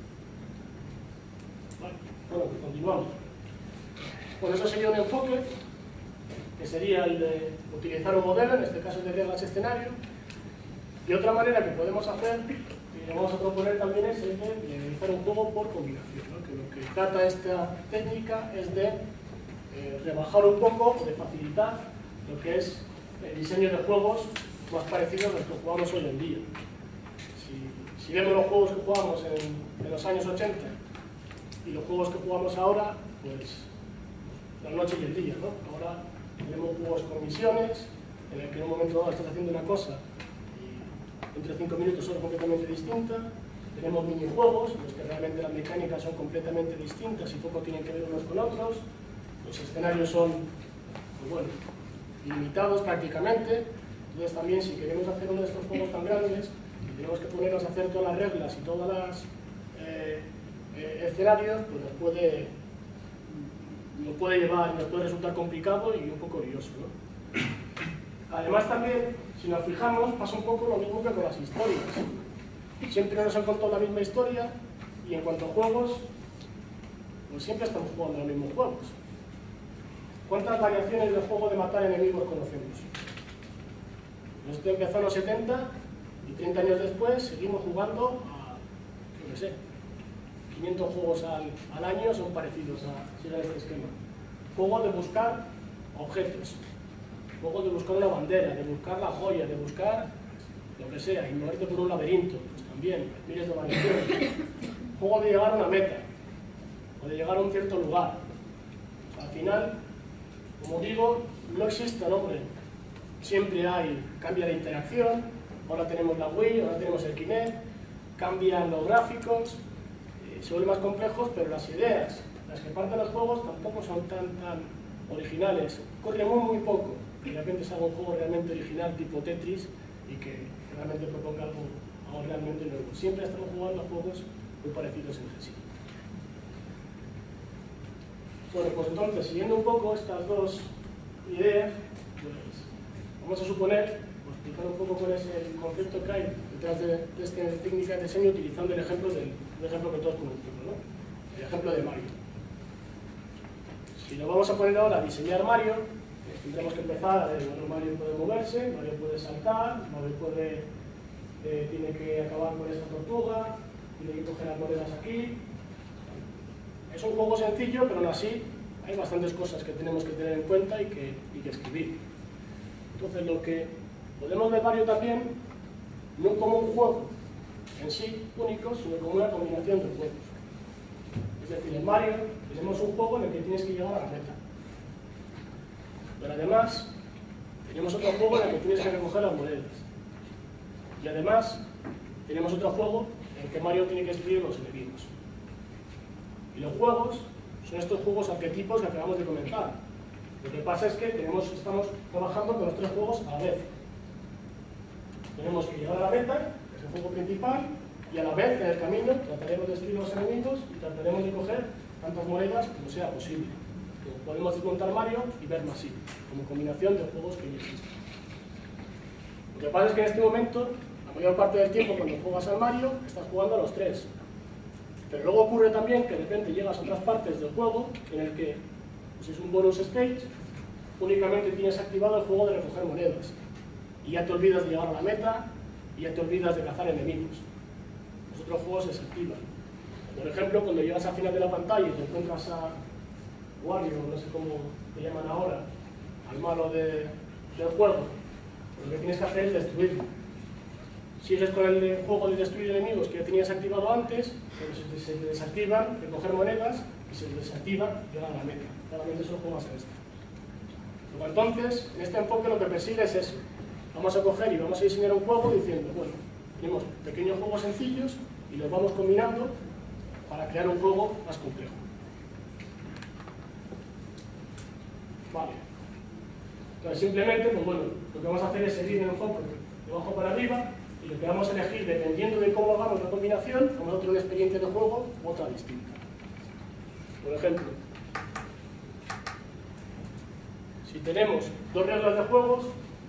Vale, bueno, pues continuamos. Bueno, eso sería un enfoque, que sería el de utilizar un modelo, en este caso el de reglas escenario. Y otra manera que podemos hacer, y vamos a proponer también, es el de realizar un juego por combinación, ¿no? Que lo que trata esta técnica es de eh, rebajar un poco, de facilitar lo que es el diseño de juegos más parecidos a los que jugamos hoy en día. Si, si vemos los juegos que jugamos en, en los años ochenta y los juegos que jugamos ahora, pues la noche y el día, ¿no? Ahora tenemos juegos con misiones, en el que en un momento dado estás haciendo una cosa entre cinco minutos son completamente distintas. Tenemos minijuegos, en los que realmente las mecánicas son completamente distintas y poco tienen que ver unos con otros. Los escenarios son, pues bueno, limitados prácticamente. Entonces también, si queremos hacer uno de estos juegos tan grandes, y tenemos que ponernos a hacer todas las reglas y todas las eh, eh, escenarios, pues nos puede, nos puede llevar, nos puede resultar complicado y un poco lioso, ¿no? Además también, si nos fijamos, pasa un poco lo mismo que con las historias. Siempre nos han contado la misma historia y en cuanto a juegos, pues siempre estamos jugando los mismos juegos. ¿Cuántas variaciones del juego de matar enemigos conocemos? Este empezó en los setenta y treinta años después seguimos jugando a, no sé, quinientos juegos al, al año son parecidos a seguir este esquema. Juegos de buscar objetos, juegos de buscar una bandera, de buscar la joya, de buscar lo que sea, y moverte por un laberinto, pues también, miles de variaciones. Juego de llegar a una meta, o de llegar a un cierto lugar. O sea, al final, como digo, no existe el hombre. Siempre hay, cambia la interacción, ahora tenemos la Wii, ahora tenemos el Kinect, cambian los gráficos, eh, se vuelven más complejos, pero las ideas, las que parten los juegos tampoco son tan, tan originales. Corre muy, muy poco, y de repente salga un juego realmente original tipo Tetris y que realmente proponga algo, algo realmente nuevo. Siempre estamos jugando a juegos muy parecidos entre sí. Bueno, pues entonces, siguiendo un poco estas dos ideas, pues vamos a suponer, o explicar un poco cuál es el concepto que hay detrás de, de esta técnica de diseño, utilizando el ejemplo, del, el ejemplo que todos conocemos, ¿no? El ejemplo de Mario. Si lo vamos a poner ahora a diseñar Mario, pues tendremos que empezar a ver, bueno, Mario puede moverse, Mario puede saltar, Mario puede, eh, tiene que acabar con esta tortuga, tiene que coger las monedas aquí. Es un juego sencillo, pero aún así hay bastantes cosas que tenemos que tener en cuenta y que, y que escribir. Entonces, lo que podemos ver Mario también, no como un juego en sí único, sino como una combinación de juegos. Es decir, en Mario tenemos un juego en el que tienes que llegar a la meta. Pero además, tenemos otro juego en el que tienes que recoger las monedas. Y además, tenemos otro juego en el que Mario tiene que destruir los enemigos. Y los juegos son estos juegos arquetipos que acabamos de comentar. Lo que pasa es que tenemos, estamos trabajando con los tres juegos a la vez. Tenemos que llegar a la meta, que es el juego principal, y a la vez, en el camino, trataremos de destruir los enemigos y trataremos de coger tantas monedas como sea posible. Como podemos desmontar Mario y ver Massive, como combinación de juegos que ya existen. Lo que pasa es que en este momento, la mayor parte del tiempo cuando juegas al Mario, estás jugando a los tres. Pero luego ocurre también que de repente llegas a otras partes del juego en el que, pues es un bonus stage, únicamente tienes activado el juego de recoger monedas. Y ya te olvidas de llegar a la meta, y ya te olvidas de cazar enemigos. Los otros juegos se desactivan. Por ejemplo, cuando llegas al final de la pantalla y te encuentras a Wario, no sé cómo te llaman ahora, al malo de, del juego, lo que tienes que hacer es destruirlo. Sigues con el juego de destruir enemigos que ya tenías activado antes, pero se, se desactivan, recoger monedas, y se desactiva llegar a la meta. Claramente solo juegas en esta. Luego entonces, en este enfoque lo que persigue es eso. Vamos a coger y vamos a diseñar un juego diciendo, bueno, tenemos pequeños juegos sencillos y los vamos combinando para crear un juego más complejo. Vale. Entonces simplemente, pues bueno, lo que vamos a hacer es seguir el enfoque de abajo para arriba. Y lo que vamos a elegir, dependiendo de cómo hagamos la combinación, como nosotros una experiencia de juego u otra distinta. Por ejemplo, si tenemos dos reglas de juegos,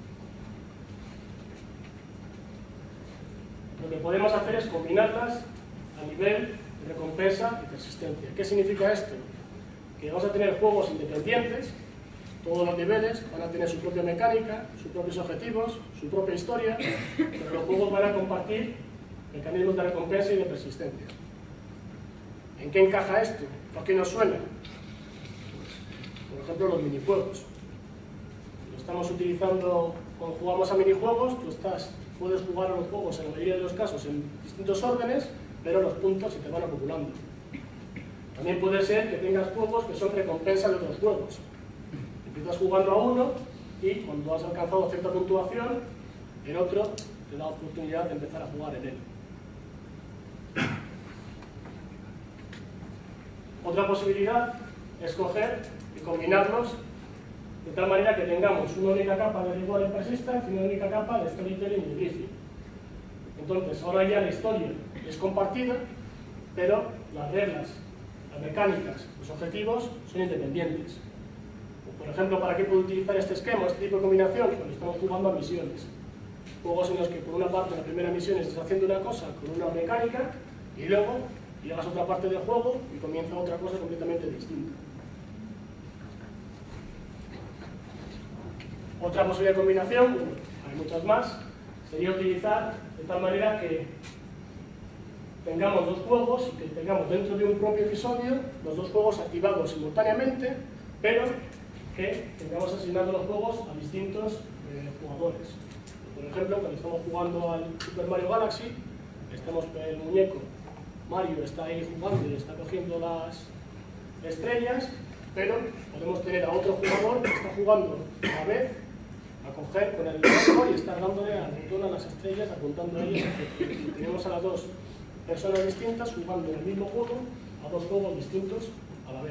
lo que podemos hacer es combinarlas a nivel de recompensa y persistencia. ¿Qué significa esto? Que vamos a tener juegos independientes. Todos los niveles van a tener su propia mecánica, sus propios objetivos, su propia historia, pero los juegos van a compartir mecanismos de recompensa y de persistencia. ¿En qué encaja esto? ¿Por qué nos suena? Pues, por ejemplo, los minijuegos. Si lo estamos utilizando cuando jugamos a minijuegos, tú estás, puedes jugar a los juegos en la mayoría de los casos en distintos órdenes, pero los puntos se te van acumulando. También puede ser que tengas juegos que son recompensa de otros juegos. Empiezas jugando a uno y cuando has alcanzado cierta puntuación, el otro te da la oportunidad de empezar a jugar en él. Otra posibilidad es coger y combinarlos de tal manera que tengamos una única capa de reward and persistence y una única capa de storytelling y briefing. Entonces, ahora ya la historia es compartida, pero las reglas, las mecánicas, los objetivos son independientes. Por ejemplo, ¿para qué puedo utilizar este esquema, este tipo de combinación? Cuando estamos jugando a misiones. Juegos en los que por una parte en la primera misión estás haciendo una cosa con una mecánica y luego llegas a otra parte del juego y comienza otra cosa completamente distinta. Otra posible combinación, bueno, hay muchas más, sería utilizar de tal manera que tengamos dos juegos y que tengamos dentro de un propio episodio los dos juegos activados simultáneamente, pero que tengamos asignados los juegos a distintos eh, jugadores. Por ejemplo, cuando estamos jugando al Super Mario Galaxy, estamos, el muñeco Mario está ahí jugando y está cogiendo las estrellas, pero podemos tener a otro jugador que está jugando a la vez a coger con el dedo y estar dándole al botón a las estrellas, apuntando a ellas. Tenemos a las dos personas distintas jugando en el mismo juego a dos juegos distintos a la vez.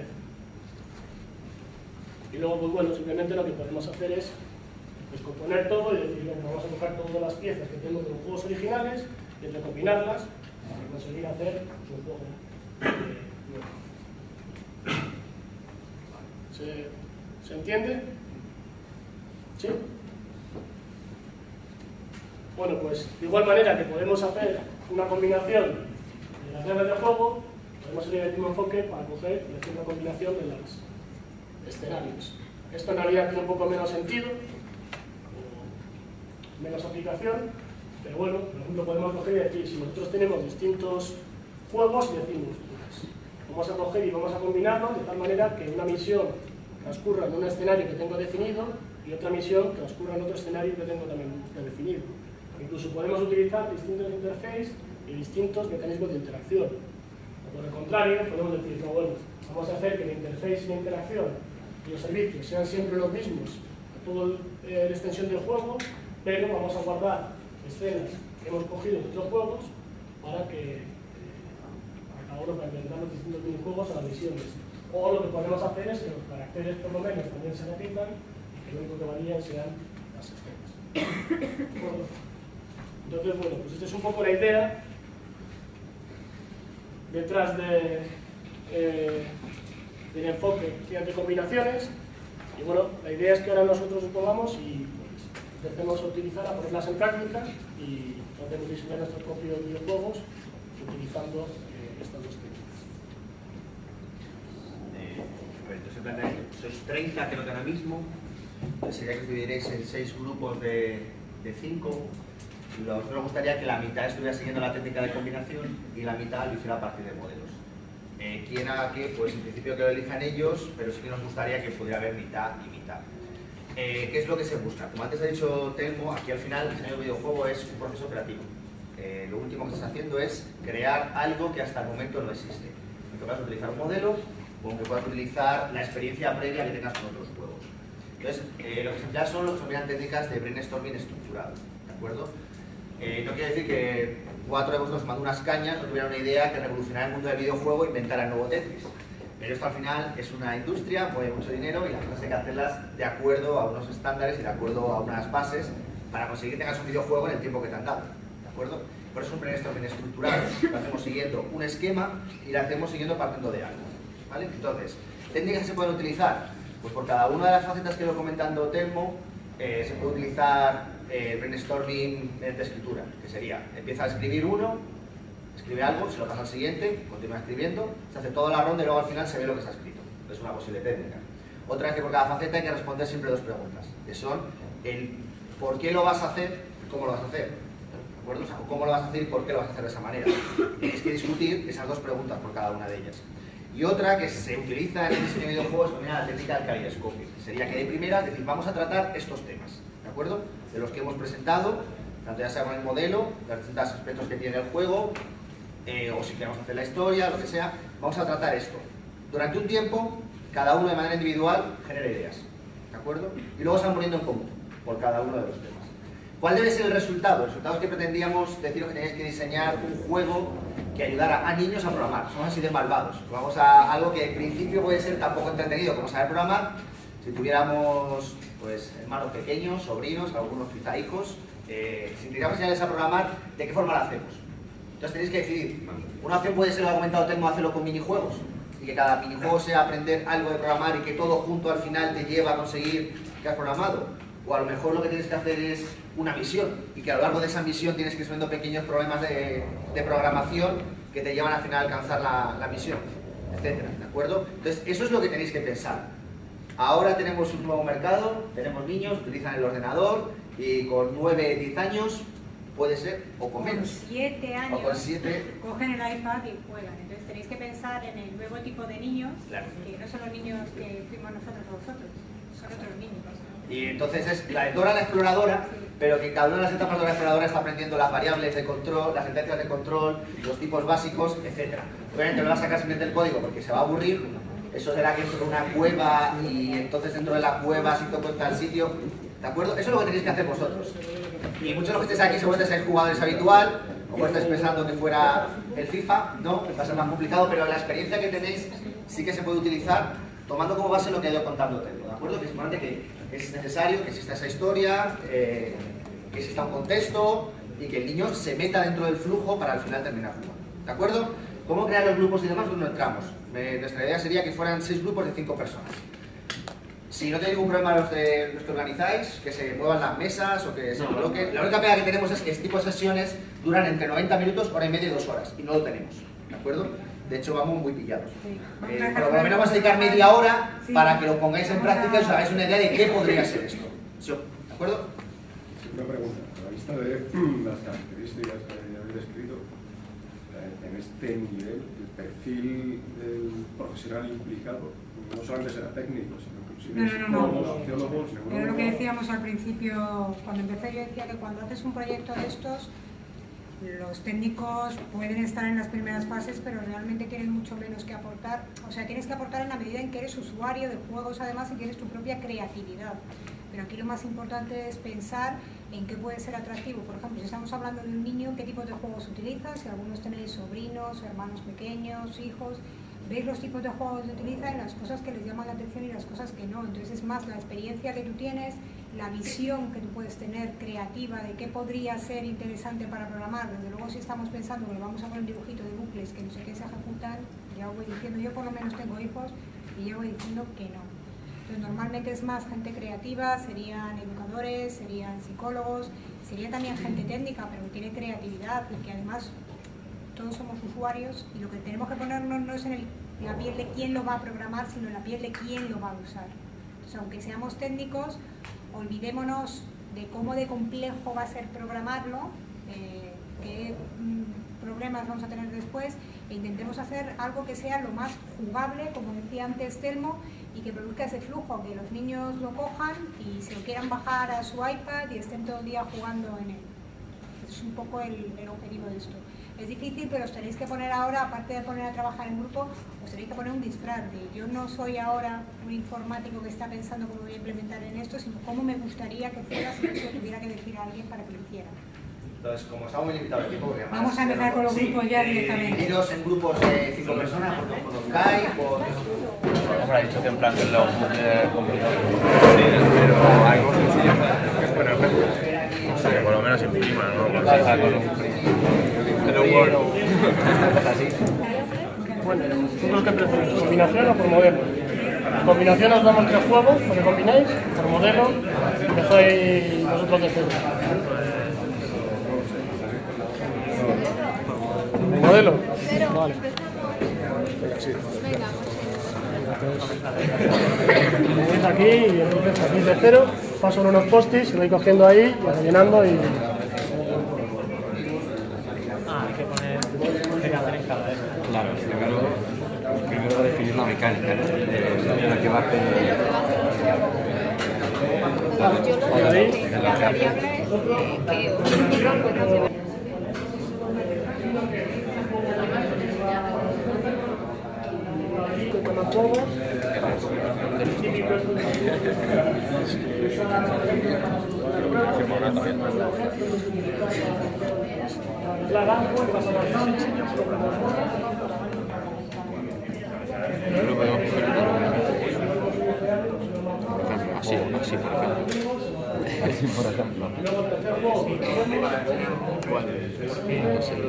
Y luego, pues bueno, simplemente lo que podemos hacer es pues, componer todo y decir, bueno, vamos a coger todas las piezas que tenemos de los juegos originales y recombinarlas para conseguir hacer un juego eh, nuevo. ¿Se, ¿Se entiende? ¿Sí? Bueno, pues de igual manera que podemos hacer una combinación de las reglas de juego, podemos seguir el mismo enfoque para coger y hacer una combinación de los escenarios. Esto en realidad tiene un poco menos sentido, menos aplicación, pero bueno, por ejemplo, podemos coger y decir, si nosotros tenemos distintos juegos, decimos, pues, vamos a coger y vamos a combinarlos de tal manera que una misión transcurra en un escenario que tengo definido y otra misión transcurra en otro escenario que tengo también definido. Incluso podemos utilizar distintos interfaces y distintos mecanismos de interacción. O por el contrario, podemos decir, no, bueno, vamos a hacer que el interface y la interacción y los servicios sean siempre los mismos a toda eh, la extensión del juego, pero vamos a guardar escenas que hemos cogido de otros juegos para que eh, a cada uno para implementar los distintos minijuegos a las misiones. O lo que podemos hacer es que los caracteres por lo menos también se repitan y que lo único que varían sean las escenas. Entonces, bueno, pues esta es un poco la idea detrás de, eh, del enfoque de combinaciones. Y bueno, la idea es que ahora nosotros nos pongamos y pues, empecemos a utilizar, a ponerlas en práctica y tratemos de diseñar nuestros propios videojuegos utilizando eh, estas dos técnicas. Eh, a ver, entonces, en plan, sois treinta creo que ahora mismo, entonces sería que os dividiréis en seis grupos de, de cinco. A nosotros nos gustaría que la mitad estuviera siguiendo la técnica de combinación y la mitad lo hiciera a partir de modelos. Eh, ¿Quién haga qué? Pues en principio que lo elijan ellos, pero sí que nos gustaría que pudiera haber mitad y mitad. Eh, ¿Qué es lo que se busca? Como antes ha dicho Telmo, aquí al final el diseño del videojuego es un proceso creativo. Eh, lo último que estás haciendo es crear algo que hasta el momento no existe. En que puedas utilizar un modelo o en que puedas utilizar la experiencia previa que tengas con otros juegos. Entonces, eh, lo que se emplea son lo que se llaman técnicas de brainstorming estructurado, ¿de acuerdo? Eh, no quiere decir que cuatro de vosotros mandando unas cañas no tuvieran una idea que revolucionara el mundo del videojuego e inventara el nuevo Tetris. Pero esto al final es una industria, mueve mucho dinero y las cosas hay que hacerlas de acuerdo a unos estándares y de acuerdo a unas bases para conseguir que tengas un videojuego en el tiempo que te han dado, ¿de acuerdo? Por eso es un brainstorming estructurado, lo hacemos siguiendo un esquema y lo hacemos siguiendo partiendo de algo, ¿vale? Entonces, ¿técnicas que se pueden utilizar? Pues por cada una de las facetas que lo comentando Telmo, eh, se puede utilizar eh, brainstorming de escritura, que sería, empieza a escribir uno, escribe algo, se lo pasa al siguiente, continúa escribiendo, se hace toda la ronda y luego al final se ve lo que se ha escrito. Es una posible técnica. Otra es que por cada faceta hay que responder siempre dos preguntas, que son el por qué lo vas a hacer y cómo lo vas a hacer. ¿De acuerdo? O sea, cómo lo vas a hacer y por qué lo vas a hacer de esa manera. Tienes que discutir esas dos preguntas por cada una de ellas. Y otra que se utiliza en el diseño de videojuegos es la técnica del caleidoscopio. Sería que de primera decir, vamos a tratar estos temas, ¿de acuerdo? De los que hemos presentado, tanto ya sea con el modelo, los distintos aspectos que tiene el juego, eh, o si queremos hacer la historia, lo que sea, vamos a tratar esto. Durante un tiempo, cada uno de manera individual genera ideas, ¿de acuerdo? Y luego se van poniendo en común por cada uno de los temas. ¿Cuál debe ser el resultado? El resultado es que pretendíamos deciros que tenéis que diseñar un juego que ayudara a niños a programar. Somos así de malvados. Vamos a algo que en principio puede ser tan poco entretenido como saber programar. Si tuviéramos pues, hermanos pequeños, sobrinos, algunos quizá hijos, eh, si tuviéramos enseñarles a programar, ¿de qué forma lo hacemos? Entonces tenéis que decidir. Una opción puede ser, lo ha comentado Telmo, hacerlo con minijuegos. Y que cada minijuego sea aprender algo de programar y que todo junto al final te lleva a conseguir que has programado. O a lo mejor lo que tienes que hacer es una misión y que a lo largo de esa misión tienes que ir resolviendo pequeños problemas de, de programación que te llevan al final a alcanzar la, la misión, etcétera, ¿de acuerdo? Entonces, eso es lo que tenéis que pensar. Ahora tenemos un nuevo mercado, tenemos niños, utilizan el ordenador y con nueve, diez años puede ser, o con menos. Con siete años o con siete... cogen el iPad y juegan. Entonces tenéis que pensar en el nuevo tipo de niños, claro, que no son los niños que fuimos nosotros o vosotros, son otros niños. Y entonces es la de Dora la exploradora, pero que cada una de las etapas de la exploradora está aprendiendo las variables de control, las sentencias de control, los tipos básicos, etcétera. Obviamente no va a sacar simplemente el código porque se va a aburrir. Eso será que entro en una cueva y entonces dentro de la cueva si toco en tal sitio. ¿De acuerdo? Eso es lo que tenéis que hacer vosotros. Y muchos de los que estáis aquí seguramente seáis jugadores habitual, o estáis pensando que fuera el FIFA, no, va a ser más complicado, pero la experiencia que tenéis sí que se puede utilizar tomando como base lo que he ido contando, ¿de acuerdo? Que es importante que es necesario que exista esa historia, eh, que exista un contexto y que el niño se meta dentro del flujo para al final terminar jugando. ¿De acuerdo? ¿Cómo crear los grupos y demás? Pues no entramos. Eh, nuestra idea sería que fueran seis grupos de cinco personas. Si no tenéis ningún problema los, de, los que organizáis, que se muevan las mesas o que se coloquen. La única pega que tenemos es que este tipo de sesiones duran entre noventa minutos, hora y media y dos horas. Y no lo tenemos. ¿De acuerdo? De hecho, vamos muy pillados. Sí. Eh, por lo menos vamos a dedicar media hora sí, para que lo pongáis en práctica y os hagáis una idea de qué podría ser esto. ¿Sí? ¿De acuerdo? Una pregunta. A la vista de las características que habéis descrito, en este nivel, el perfil del profesional implicado no solamente será técnico, sino No, no, no, no. Era lo que decíamos al principio, cuando empecé yo decía que cuando haces un proyecto de estos, los técnicos pueden estar en las primeras fases, pero realmente tienen mucho menos que aportar. O sea, tienes que aportar en la medida en que eres usuario de juegos además y tienes tu propia creatividad. Pero aquí lo más importante es pensar en qué puede ser atractivo. Por ejemplo, si estamos hablando de un niño, ¿qué tipo de juegos utiliza? Si algunos tenéis sobrinos, hermanos pequeños, hijos... Veis los tipos de juegos que utilizan, las cosas que les llaman la atención y las cosas que no. Entonces es más la experiencia que tú tienes, la visión que tú puedes tener creativa de qué podría ser interesante para programar. Desde luego si estamos pensando que le vamos a poner un dibujito de bucles que no sé qué se ejecutan, ya voy diciendo, yo por lo menos tengo hijos y ya voy diciendo que no. Entonces normalmente es más gente creativa, serían educadores, serían psicólogos, sería también gente técnica pero que tiene creatividad y que además todos somos usuarios y lo que tenemos que ponernos no es en el, la piel de quién lo va a programar, sino en la piel de quién lo va a usar. Entonces, aunque seamos técnicos, olvidémonos de cómo de complejo va a ser programarlo, eh, qué mm, problemas vamos a tener después, e intentemos hacer algo que sea lo más jugable, como decía antes Telmo, y que produzca ese flujo, que los niños lo cojan y se lo quieran bajar a su iPad y estén todo el día jugando en él. Es un poco el, el objetivo de esto. Es difícil, pero os tenéis que poner ahora, aparte de poner a trabajar en grupo, os tenéis que poner un disfraz de yo no soy ahora un informático que está pensando cómo voy a implementar en esto, sino cómo me gustaría que fuera si yo tuviera que decir a alguien para que lo hiciera. Entonces, como estamos muy limitados de tiempo, además, vamos a empezar con los sí, grupos ya eh, directamente. Dividiros en grupos de cinco personas, por los conozcáis, por... Como ha dicho que en plan que lo eh, complicado. Sí, pero algo sencillo. Bueno, o sea, que por lo menos imprima, ¿no? Con un pero bueno, así. Bueno, ¿vosotros qué preferís? ¿Combinación o por modelo? En combinación os damos tres juegos, lo que combináis, por modelo, empezáis vosotros de cero. ¿Modelo? Vale. Venga, sí. Venís aquí y entonces aquí de cero, paso en unos post-its, lo voy cogiendo ahí, y rellenando y... Claro, primero, primero definir la mecánica, ¿no? De la que va a hacer. Yo lo de la variable que Así, así por ejemplo. Así por ejemplo. No sé.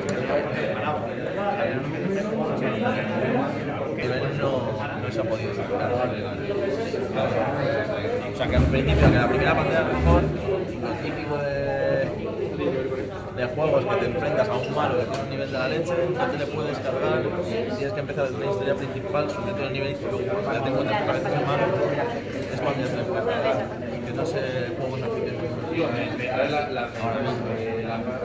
No, no se ha podido sacar. O sea que al principio, que la primera pantalla mejor, lo típico de, de juegos que te enfrentas a un malo que tiene un nivel de la leche, no te le puedes cargar, tienes que empezar desde una historia principal, sobre todo el nivel y luego cuando ya te encuentras que parece ser malo, es cuando ya te le puedes cargar. Que no sé, juegos así que ahora mismo.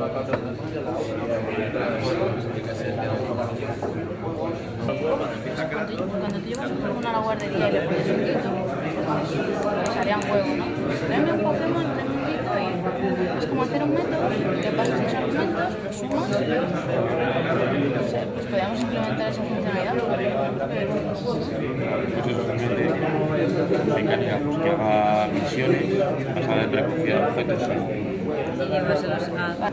Cuando tú llevas un Pokémon a la guardería y le pones un grito, pues haría un juego, ¿no? Tráeme un Pokémon, tráeme un grito y es como hacer un método, le pasas los argumentos, los sumas, no sé, pues podríamos implementar esa funcionalidad. Pues eso también de mecánica, pues que haga misiones basadas en recogida de objetos. Y llevárselos a...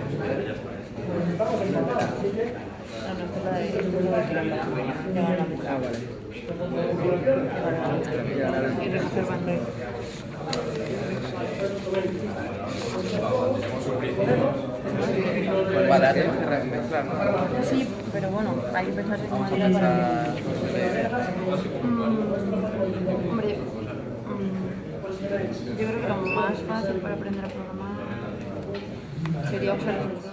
Y recoger banderas. Vale, tenemos que remezclar, ¿no? Sí, pero bueno, hay que pensar de qué manera para... Mm, hombre, mm, yo creo que lo más fácil para aprender a programar sería usar el